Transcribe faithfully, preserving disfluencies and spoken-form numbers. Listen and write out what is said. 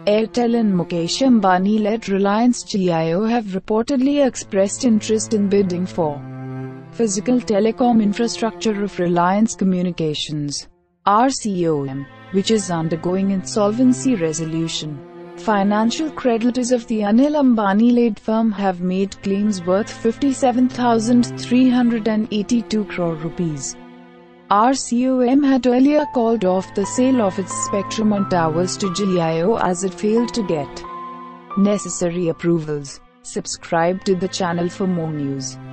Airtel and Mukesh Ambani-led Reliance Jio have reportedly expressed interest in bidding for physical telecom infrastructure of Reliance Communications, RCom, which is undergoing insolvency resolution. Financial creditors of the Anil Ambani-led firm have made claims worth fifty-seven thousand three hundred eighty-two crore rupees. RCom had earlier called off the sale of its spectrum and towers to Jio as it failed to get necessary approvals. Subscribe to the channel for more news.